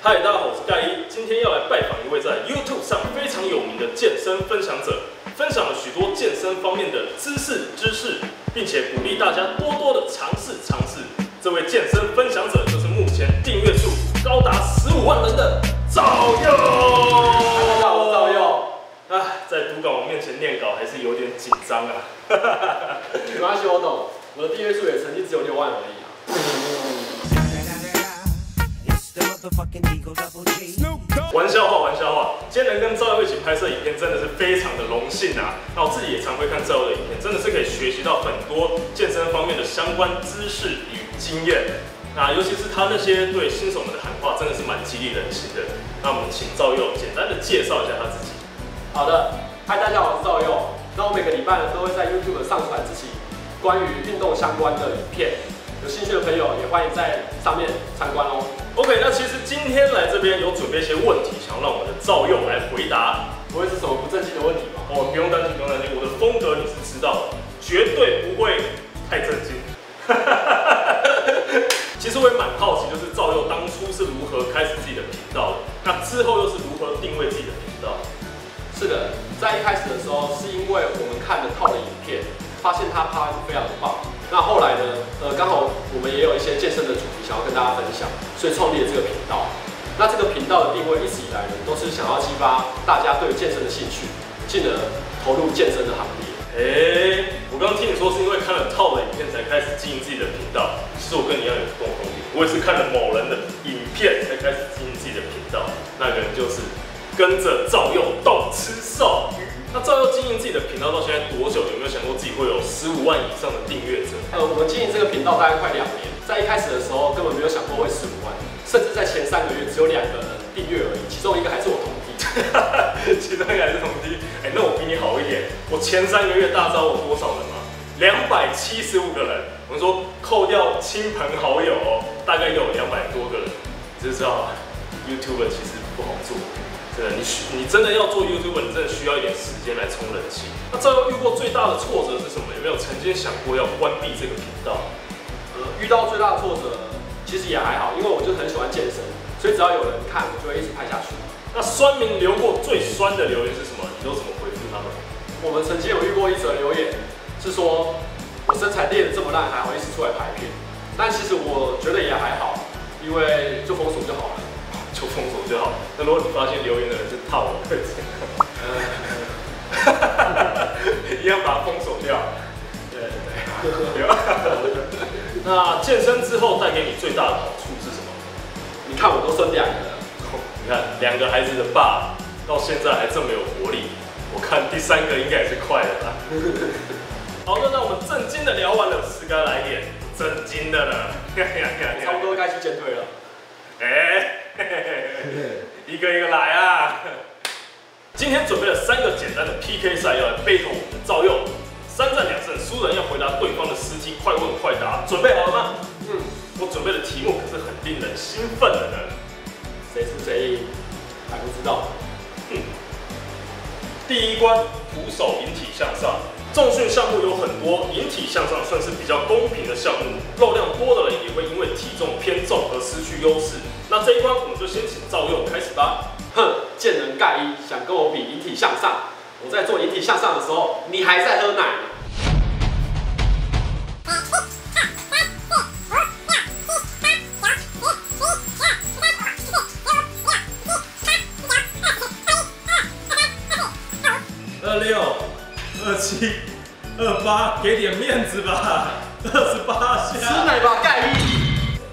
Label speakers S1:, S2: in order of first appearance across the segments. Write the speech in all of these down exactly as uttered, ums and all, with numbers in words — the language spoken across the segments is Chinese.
S1: 嗨，大家好，我是盖一，今天要来拜访一位在 YouTube 上非常有名的健身分享者，分享了许多健身方面的知识知识，并且鼓励大家多多的尝试尝试。这位健身分享者就是目前订阅数高达十五万人的赵佑。
S2: 大家好，我是赵佑。
S1: 啊，在读稿王面前念稿还是有点紧张啊。
S2: 没关系，我懂，我的订阅数也曾经只有六万而已啊。
S1: 玩笑话，玩笑话。今天能跟赵佑一起拍摄影片，真的是非常的荣幸啊！那我自己也常会看赵佑的影片，真的是可以学习到很多健身方面的相关知识与经验。那尤其是他那些对新手们的喊话，真的是蛮激励人心的。那我们请赵佑简单的介绍一下他自己。
S2: 好的，嗨，大家好，我是赵佑。那我每个礼拜呢，都会在 YouTube 上传自己关于运动相关的影片，有兴趣的朋友也欢迎在上面参观哦。
S1: OK， 那其实今天来这边有准备一些问题，想要让我们的赵佑来回答。
S2: 不会是什么不正经的问题吧？
S1: 哦，不用担心，不用担心，我的风格你是知道的，绝对不会太正经。其实我也蛮好奇，就是赵佑当初是如何开始自己的频道的，那之后又是如何定位自己的频道？
S2: 是的，在一开始的时候，是因为我们看了套的影片，发现他拍得非常的棒。那后来呢，呃，刚好我们也有一些健身的主题想要跟大家分享，所以创立了这个频道。那这个频道的定位一直以来呢，都是想要激发大家对健身的兴趣，进而投入健身的行列。
S1: 哎，我刚刚听你说是因为看了套的影片才开始经营自己的频道，其实我跟你一样有共同点，我也是看了某人的影片才开始经营自己的频道，那个人就是跟着赵佑动吃瘦。那赵佑经营自己的频道到现在多久？有没有想过自己会有十五万以上的订阅者？
S2: 呃，我们经营这个频道大概快两年，在一开始的时候根本没有想过会十五万，甚至在前三个月只有两个人订阅而已，其中一个还是我同梯，
S1: 其中一个还是同梯。哎，那我比你好一点，我前三个月大招我多少人嘛？两百七十五个人。我们说扣掉亲朋好友哦，大概有两百多个人。只是知道 YouTube 其实不好做。真的，你需你真的要做 YouTuber， 你真的需要一点时间来冲人气。那赵佑遇过最大的挫折是什么？有没有曾经想过要关闭这个频道？
S2: 呃，遇到最大的挫折其实也还好，因为我就很喜欢健身，所以只要有人看，我就会一直拍下去。
S1: 那酸民留过最酸的留言是什么？你都怎么回复他们？
S2: 我们曾经有遇过一则留言，是说我身材练得这么烂，还好意思出来拍片。但其实我觉得也还好，因为就封锁就好了。
S1: 就封锁就好。那如果你发现留言的人是套我，一样把它封锁掉。对对对。那健身之后带给你最大的好处是什么？
S2: 你看我都生两个了，
S1: 你看两个孩子的爸到现在还这么有活力，我看第三个应该也是快的啦。好，那那我们正经的聊完了，是该来点正经的了。
S2: 差不多该去减腿了。
S1: 哎。一个一个来啊！今天准备了三个简单的 P K 赛，要来 battle 我们的赵佑。三战两胜，输人要回答对方的司机快问快答，准备好了吗？嗯，我准备的题目可是很令人兴奋的呢。
S2: 谁输谁赢还不知道。
S1: 嗯，第一关，徒手引体向上。重训项目有很多，引体向上算是比较公平的项目，肉量多的人也会因为体重偏重而失去优势。那这一关我们就先请赵佑开始吧。
S2: 哼，见人盖一，想跟我比引体向上？我在做引体向上的时候，你还在喝奶。
S1: 二六、二七、二八，给点面子吧，二十八下。
S2: 吃奶吧，盖一。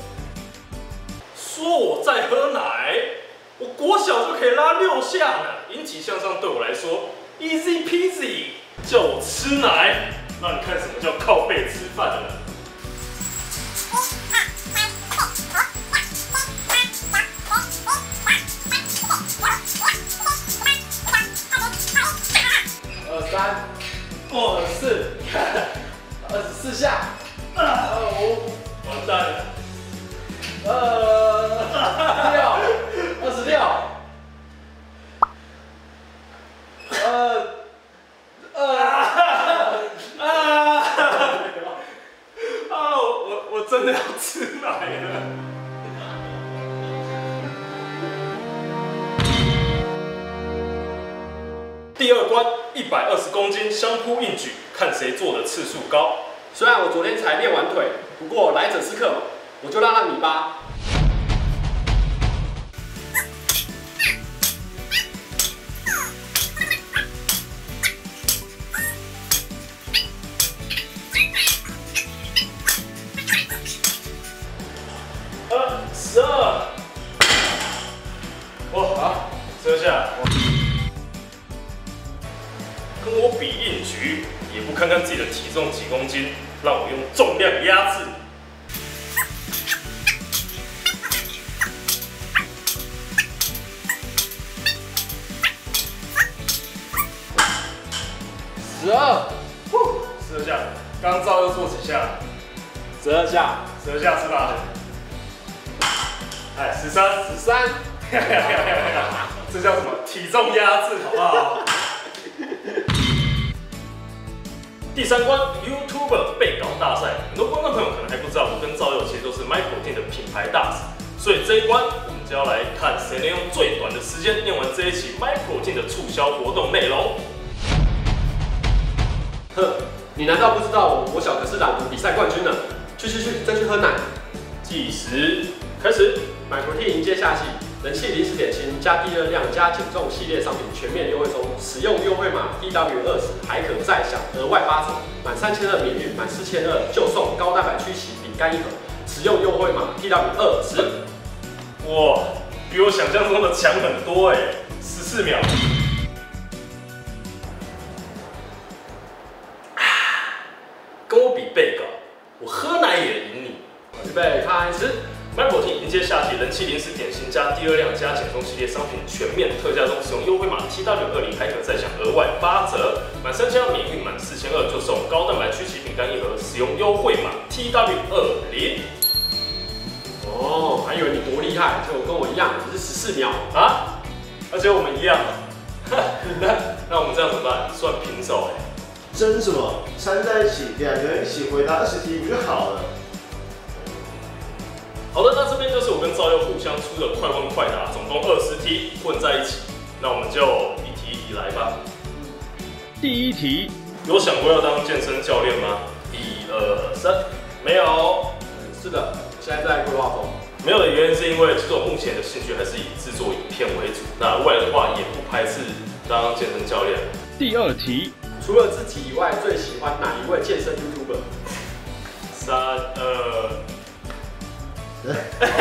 S1: 说我在喝奶，我国小就可以拉六下呢。引体向上对我来说 easy peasy， 叫我吃奶，让你看什么叫靠背吃饭的呢？
S2: 二三，二四，二十四下，二五，
S1: 完蛋了。
S2: 二六，二十六，二二啊！
S1: 第二关一百二十公斤相扑硬举，看谁做的次数高。
S2: 虽然我昨天才练完腿，不过来者是客嘛，我就让让你吧。
S1: 二十二，哇，好，十二下。跟我比硬举，也不看看自己的体重几公斤，让我用重量压制。
S2: 十二，
S1: 十二下。刚刚照又做几下？
S2: 十二下，
S1: 十二下是吧？哎，十三，
S2: 十三，
S1: 这叫什么？体重压制，好不好？第三关 YouTuber 背稿大赛，很多观众朋友可能还不知道，我跟赵佑其实都是 MyProtein 的品牌大使，所以这一关我们就要来看谁能用最短的时间念完这一期 MyProtein 的促销活动内容。
S2: 哼，你难道不知道我小可是朗读比赛冠军呢？去去去，再去喝奶。
S1: 计时开始。
S2: MyProtein 迎接夏季，人气零食点心加低热量加减重系列商品全面优惠中，使用优惠码 T W 二十还可再享额外八折，满三千二免运，满四千二就送高蛋白曲奇饼干一盒，使用优惠码 T W 二十。
S1: 哇，比我想象中的强很多哎，十四秒。跟我比背稿，我喝奶也赢你。
S2: 预备开始。
S1: MyProtein 迎接夏季，人气零食点心加低热量加减重系列商品全面特价中，使用优惠码 T W 二十还可再享额外八折，满三千二免运，满四千二就送高蛋白曲奇饼干一盒，使用优惠码 T W 二十。
S2: 哦，还以为你多厉害，就跟我一样，只是十四秒
S1: 啊，而且我们一样，那那我们这样怎么办？算平手哎、欸。
S3: 争什么？掺在一起，两个人一起回答二十题不就好了？
S1: 好的，那这边就是我跟赵佑互相出的快问快答，总共二十题混在一起，那我们就一题一题来吧。
S4: 第一题，
S1: 有想过要当健身教练吗？一二三，没有。
S2: 是的，现在在规划中。
S1: 没有的原因是因为其实我目前的兴趣还是以制作影片为主，那未来的话也不排斥当健身教练。
S4: 第二题，
S2: 除了自己以外，最喜欢哪一位健身 YouTuber？
S1: 三二。我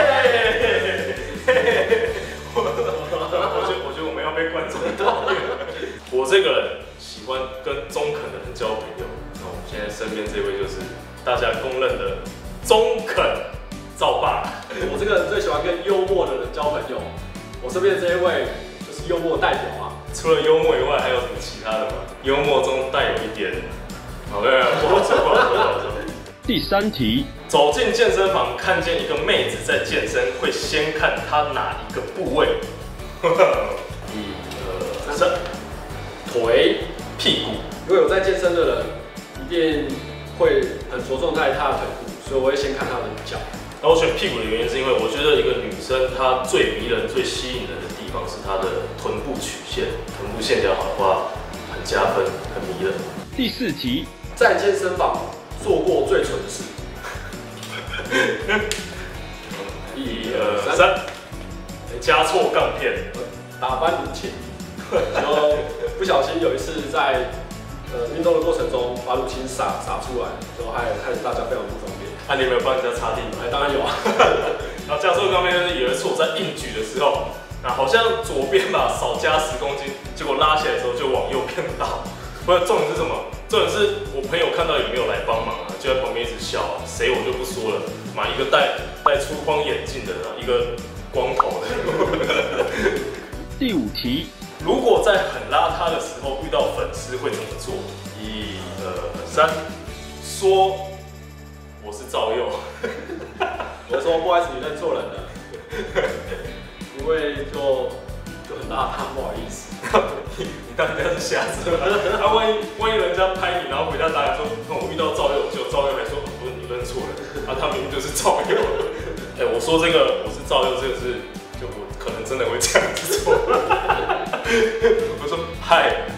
S1: 觉得，我觉得我们要被观众讨厌。我这个人喜欢跟中肯的人交朋友。那我们现在身边这位就是大家公认的中肯赵爸。
S2: 我这个人最喜欢跟幽默的人交朋友。我身边的这一位就是幽默代表啊。
S1: 除了幽默以外，还有什么其他的吗？幽默中带有一点……好的，不好说，不好说，不好说。
S4: 第三题，
S1: 走进健身房，看见一个妹子在健身，会先看她哪一个部位？一二三，
S2: 腿、
S1: 屁股。
S2: 如果有在健身的人，一定会很着重在她的腿部，所以我会先看她的脚。
S1: 那我选屁股的原因是因为我觉得一个女生她最迷人、最吸引人的地方是她的臀部曲线，臀部线条好的话，很加分，很迷人。
S4: 第四题，
S2: 在健身房做过最蠢的事。
S1: 一二三，加错杠片，
S2: 打翻乳清，然后不小心有一次在呃运动的过程中把乳清洒洒出来，然后还害大家非常不方便。
S1: 啊，你有没有帮人家擦地板？
S2: 哎，当然有啊。
S1: 然后加错杠片就是有一次我在硬举的时候，啊，好像左边吧少加十公斤，结果拉起来的时候就往右边倒。不是，重点是什么？重点是我朋友看到也没有来帮忙啊，就在旁边一直笑啊。谁我就不说了，嘛一个戴戴粗框眼镜的，一个光头的。
S4: 第五题，
S1: 如果在很邋遢的时候遇到粉丝会怎么做？一二三，说我是赵佑。
S2: 我说不好意思，你认错人了，因为就就很邋遢，不好意思。
S1: 你当人家是瞎子吗？啊，万一万一人家拍你，然后回家打来说，我遇到赵佑，结果赵佑还说，不是你认错了，啊，他明明就是赵佑。哎、欸，我说这个我是赵佑，这个是就我可能真的会这样子做。我说嗨，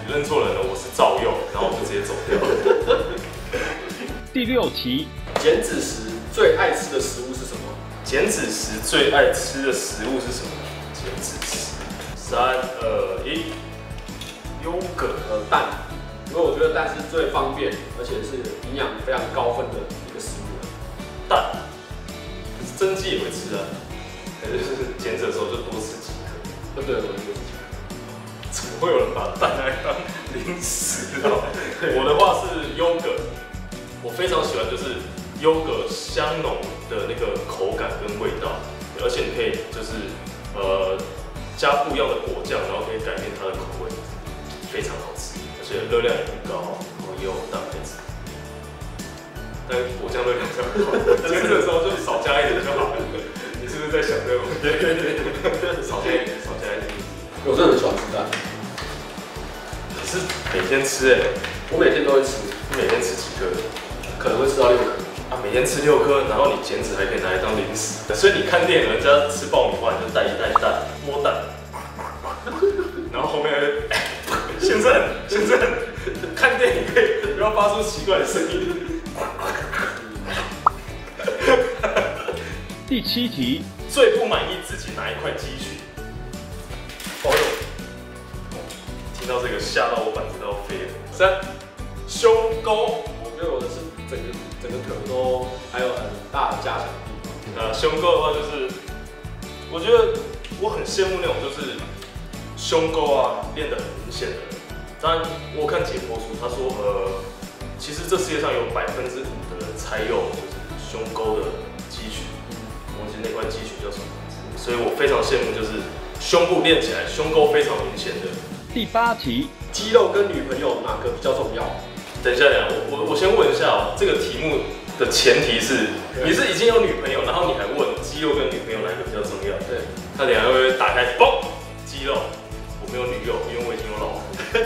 S1: 认错人了，我是赵佑，然后我就直接走掉了。
S4: 第六题，
S2: 减脂时最爱吃的食物是什么？
S1: 减脂时最爱吃的食物是什么？减脂时，三二一，优格
S2: 呃，蛋，因为我觉得蛋是最方便，而且是营养非常高分的一个食物。
S1: 蛋，可是蒸鸡也会吃啊，还是就是减脂的时候就多吃几颗。
S2: 对对，我就是
S1: 怎么会有人把蛋来当零食啊？我的话是优格，我非常喜欢就是优格香浓的那个口感跟味道，而且你可以就是呃加不一样的果酱，然后可以改变它的口味，非常好吃，而且热量也很高，然后也有蛋白质。但果酱热量比较高，减脂的时候就少加一点就好了。你是不是在想这个问题？少加一点，少加一点。
S2: 我真的很喜欢吃蛋，
S1: 可是每天吃哎、欸，
S2: 我每天都会吃，
S1: 你每天吃几颗？
S2: 可能会吃到六颗。
S1: 啊，每天吃六颗，然后你减脂还可以拿来当零食，所以你看电影人家吃爆米花，你就带一袋蛋，摸蛋，然后后面先生先生，看电影可以不要发出奇怪的声音。
S4: 第七题，
S1: 最不满意自己哪一块肌群？哦呦，听到这个吓到我板子都要飞了。三，胸沟。
S2: 我觉得我的是整个整个腿都还有很大的加强的地方。
S1: 呃，胸沟的话就是，我觉得我很羡慕那种就是胸沟啊练得很明显的人。当然，我看解剖书，他说呃，其实这世界上有百分之五的人才有就是胸沟的肌群，忘记那块肌群叫什么名字，所以我非常羡慕就是胸部练起来胸沟非常明显的。
S4: 第八题，
S2: 肌肉跟女朋友哪个比较重要？
S1: 等一下，等一下，我我我先问一下哦，这个题目的前提是你是已经有女朋友，然后你还问肌肉跟女朋友哪个比较重要？
S2: 对，
S1: 他两个会打开，嘣，肌肉。我没有女友，因为我已经有老婆。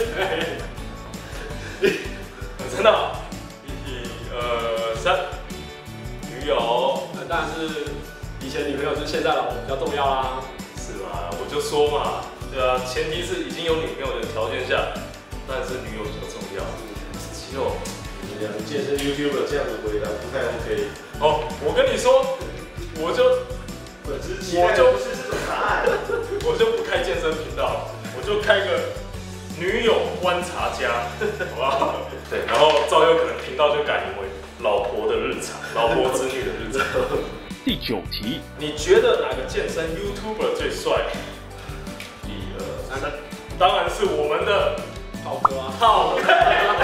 S1: 真的、哦？一、二、三，女友。
S2: 那当然是以前女朋友就是现在老婆比较重要啦。
S1: 是吧？我就说嘛，对啊，前提是已经有女朋友的条件下，但是女友比较重要。肌肉，
S3: 你两个健身 YouTuber 这样的回答不太 OK。
S1: 哦，我跟你说，我就
S3: 本质期待的不是这种答案，
S1: 我就不开健身频道，我就开个女友观察家，好不好？对，然后照有可能频道就改名为老婆的日常，老婆子女的日常。
S4: 第九题，
S1: 你觉得哪个健身 YouTuber 最帅？一二三，当然是我们的
S2: 涛哥啊，
S1: 浩哥。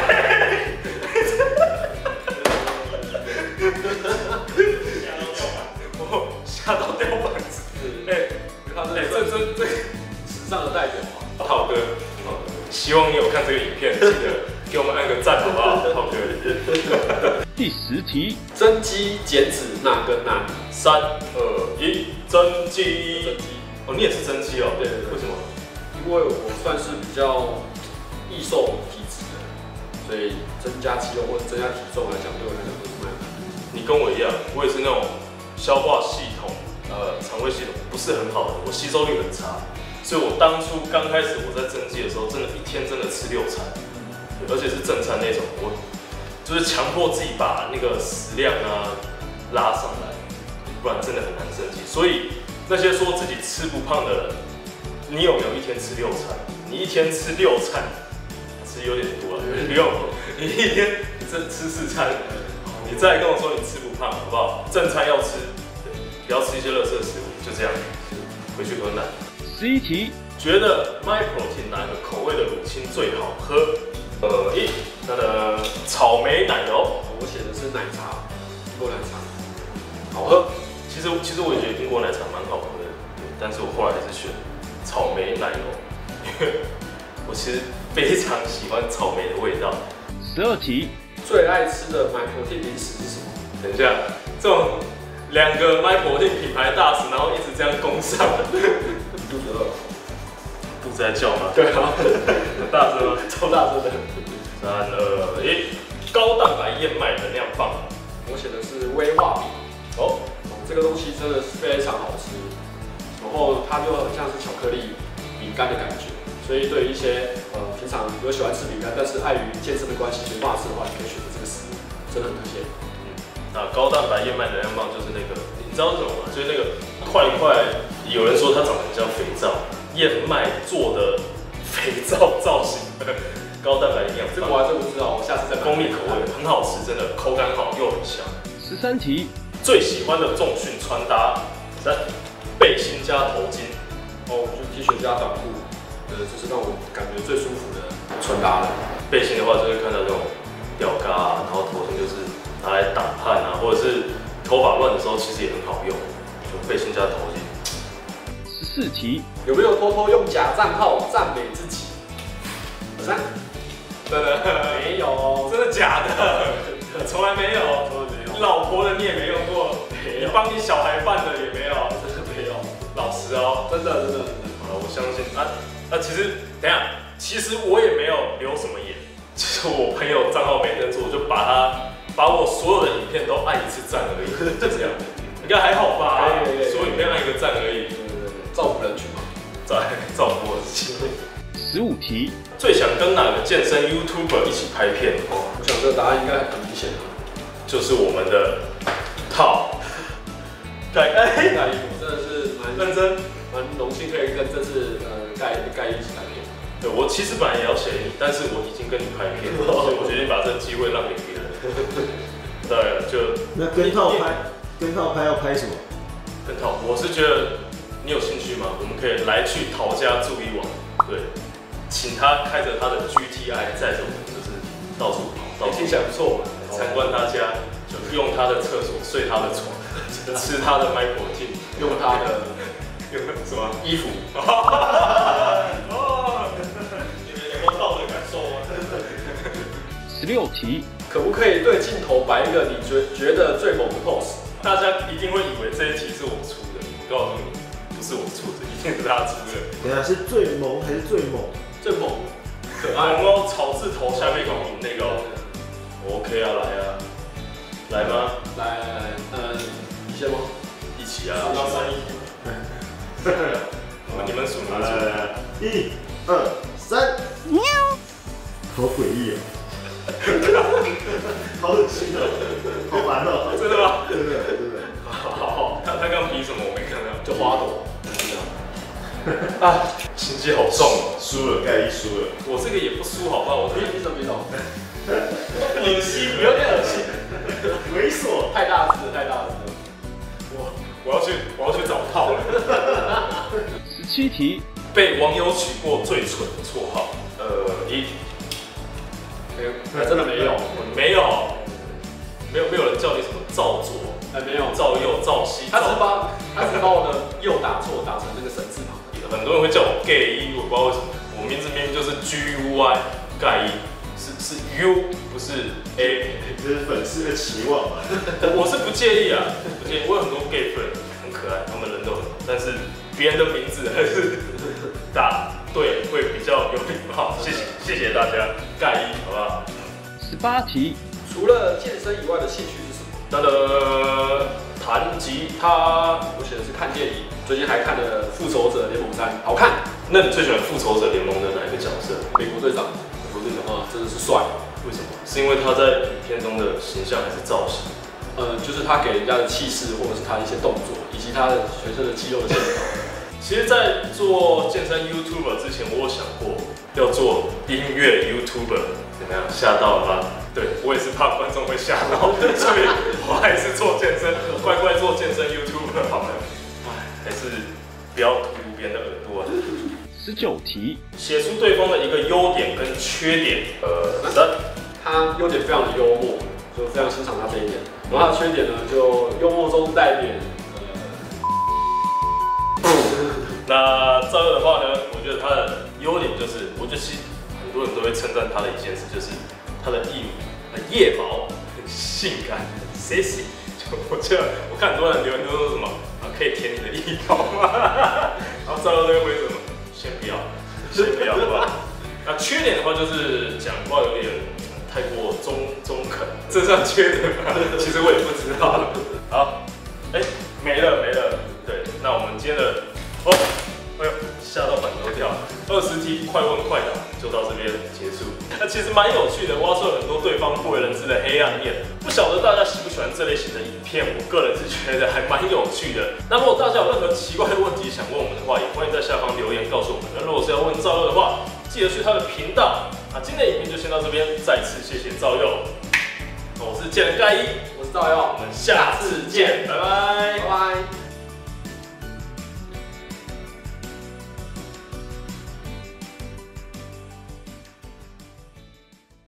S1: 我吓到掉板子。哎，
S2: 他
S1: 哎，这这这
S2: 时尚的代表啊，
S1: 浩哥，希望你有看这个影片，记得给我们按个赞，好不好？浩哥。
S4: 第十题，
S2: 增肌减脂哪个难？
S1: 三二一，增肌。
S2: 增肌。
S1: 哦，你也是增肌哦？
S2: 对对对。
S1: 为什么？
S2: 因为我算是比较易瘦体质的，所以增加肌肉或者增加体重来讲，对我来讲都是蛮难的。
S1: 你跟我一样，我也是那种消化系统、呃肠胃系统不是很好的，我吸收率很差，所以我当初刚开始我在增肌的时候，真的一天真的吃六餐，而且是正餐那种，我就是强迫自己把那个食量啊拉上来，不然真的很难增肌。所以那些说自己吃不胖的人，你有没有一天吃六餐？你一天吃六餐，吃有点多了，不用，你一天你这吃四餐。你再来跟我说你吃不胖，好不好？正餐要吃，不要吃一些垃圾食物，就这样。回去喝奶。
S4: 十一题，
S1: 觉得 MyProtein 哪个口味的乳清最好喝？呃，一，它的草莓奶油。
S2: 我写的是奶茶，苹果奶茶，好喝。
S1: 其实其实我也觉得苹果奶茶蛮好喝的，但是我后来还是选草莓奶油，因为我其实非常喜欢草莓的味道。
S4: 十二题。
S2: 最爱吃的 MyProtein 零食是什么？
S1: 等一下，这种两个 MyProtein 品牌大使，然后一直这样攻上，
S2: 肚子饿，
S1: 肚子在叫吗？
S2: 对啊，
S1: 很大声吗？
S2: 超大声的。
S1: 三二一，高蛋白燕麦能量棒。
S2: 我写的是威化饼。
S1: 哦，
S2: 这个东西真的是非常好吃，然后它就很像是巧克力饼干的感觉，所以对于一些呃平常有喜欢吃饼干，但是碍于健身的关系没办法吃的话，你可以选择这个食物，真的很推荐。
S1: 嗯，那高蛋白燕麦能量棒就是那个，你知道是什么吗？就是那个一块一块，有人说它长得很像肥皂，燕麦做的肥皂造型的高蛋白营养棒。
S2: 这个我还真不知道，我下次再买。
S1: 蜂蜜口味，很好吃，真的口感好又很香。
S4: 十三题，
S1: 最喜欢的重训穿搭，三背心加头巾。
S2: 哦，就是 T 恤加短裤，呃，这是让我感觉最舒服的穿搭了。
S1: 背心的话，就会看到这种吊嘎啊，然后头巾就是拿来挡汗啊，或者是头发乱的时候，其实也很好用，就背心加头巾。
S4: 十四题，
S2: 有没有偷偷用假账号赞美自己？三，
S1: 真的
S2: 没有，
S1: 真的假的？从来没有，
S2: 从来没有。
S1: 老婆的你也没用过，你帮你小孩办的也没有，
S2: 真的没有，
S1: 老实哦，
S2: 真的真的真的。
S1: 好了，我相信啊啊，其实等一下，其实我也没有留什么言，其实我朋友账号没登住，我就把他把我所有的影片都按一次赞而已，就这样，应该还好吧？所有影片按一个赞而已，
S2: 对对对，造福人群嘛，
S1: 在造福我自己。
S4: 十五题，
S1: 最想跟哪个健身 YouTuber 一起拍片？
S2: 哦，我想这个答案应该很明显啊，
S1: 就是我们的套盖哎，
S2: 盖伊姆真的是蛮
S1: 认真，
S2: 蛮荣幸可以跟这次呃盖盖伊一起拍片。
S1: 对我其实本来也要写你，但是我已经跟你拍片了，所以我决定把这个机会让给别人。对，就
S3: 那跟套拍，跟套拍要拍什么？
S1: 跟套，我是觉得你有兴趣吗？我们可以来去陶家住一晚，对，请他开着他的 G T I 载着我们，就是到处跑，到处
S2: 听起来不错，
S1: 参观他家，就用他的厕所，睡他的床，吃他的 MyProtein，
S2: 用他的
S1: 用什么
S2: 衣服。
S1: 哦，你们有没有到的感受吗？
S4: 十六题，
S2: 可不可以对镜头摆一个你觉觉得最猛的 pose？
S1: 大家一定会以为这一题是我出的，我告诉你，不是我出的，一定是他出的。
S3: 等下是最萌还是最猛？
S2: 最猛，可
S1: 然
S2: 爱。
S1: 后草字头下面一个名那个哦 OK 啊，来啊，来吗？
S2: 来来来，呃，你先吗？
S1: 一起啊，到三一。你们数，你们数。
S3: 来来来，一、二、三，喵，好诡异哦，好恶心哦，好烦哦，
S1: 真的吗？
S3: 真的真的。
S1: 好好，他他刚比什么？我没看到。
S2: 就花朵。
S1: 啊，心机好重哦。
S3: 输了，盖伊输了。
S1: 我这个也不输，好不好？我
S2: 别别走别走，
S1: 恶心，
S2: 有点恶心，
S3: 猥琐。
S2: 太大只了太大只了。
S1: 我我要去我要去找套了。
S4: 十七题，
S1: 被网友取过最蠢的绰号，呃，一
S2: 没有，还真的没有，
S1: 没有，没有没有人叫你什么赵左、
S2: 哎没有，
S1: 赵右、赵西，
S2: 他只把他只把我的右打错，打成那个神字旁。
S1: 很多人会叫我 gay 一，我不知道为什么，我名字明明就是 G U Y 盖一，是是 U 不是 A，
S3: 这是粉丝的期望嘛？
S1: 我是不介意啊，不介意，我有很多 gay friend 很可爱，他们人都很好，但是别人的名字还是打对会比较有礼貌，谢谢谢谢大家，盖一好不好？
S4: 十八题，
S2: 除了健身以外的兴趣是什么？
S1: 噔噔，弹吉他。
S2: 我写的是看电影，最近还看了《复仇者联盟三》，好看。
S1: 那你最喜欢复仇者联盟的哪一个角色？
S2: 美国队长，
S1: 美国队长
S2: 啊，真的是帅。
S1: 为什么？是因为他在影片中的形象还是造型？
S2: 呃，就是他给人家的气势，或者是他一些动作，以及他的全身的肌肉的线条。
S1: 其实，在做健身 YouTuber 之前，我有想过要做音乐 YouTuber， 怎么样？吓到了吗？对，我也是怕观众会吓到，所以我还是做健身，乖乖做健身 YouTuber 好了。唉，还是不要荼毒别人的耳朵啊。
S4: 十九题，
S1: 写出对方的一个优点跟缺点。呃，三，
S2: 他优点非常的幽默，就非常欣赏他这一点。然后他的缺点呢，就幽默中带点呃。
S1: 那赵佑的话呢，我觉得他的优点就是，我觉得其实很多人都会称赞他的一件事，就是他的腋很腋毛很性感，很 sexy。就我觉得我看很多人留言都说什么啊，可以舔你的腋毛吗？然后赵佑都会回什么，先不要，先不要，好不好？那缺点的话就是讲话有点太过中中肯，这算缺点吗？其实我也不知道。好，哎、欸，没了没了。对，那我们今天的哦，哎呦，吓到反都跳。二十题快问快答就到这边结束。那其实蛮有趣的，挖出了很多对方不为人知的黑暗面。不晓得大家喜不喜欢这类型的影片？我个人是觉得还蛮有趣的。那如果大家有任何奇怪的问题想问我们的话，也欢迎在下方留言告诉我们。那如果是要问赵佑的话，记得去他的频道。那今天的影片就先到这边，再次谢谢赵佑。我是健人盖伊，
S2: 我是赵佑，
S1: 我们下次见，拜拜。